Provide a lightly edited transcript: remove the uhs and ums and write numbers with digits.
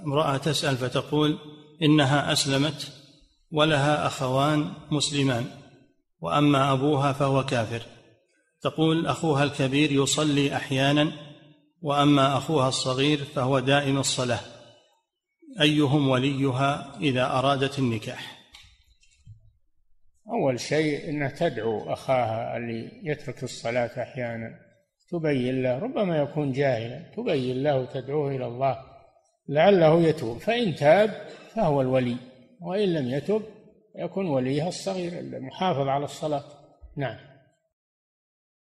امرأة تسأل فتقول إنها أسلمت ولها أخوان مسلمان، وأما أبوها فهو كافر. تقول أخوها الكبير يصلي أحيانا، وأما أخوها الصغير فهو دائم الصلاة، أيهم وليها إذا أرادت النكاح؟ أول شيء أنها تدعو أخاها اللي يترك الصلاة أحيانا، تبين له، ربما يكون جاهلا، تبين له وتدعوه إلى الله لعله يتوب، فإن تاب فهو الولي، وإن لم يتب يكون وليها الصغير المحافظ على الصلاة. نعم.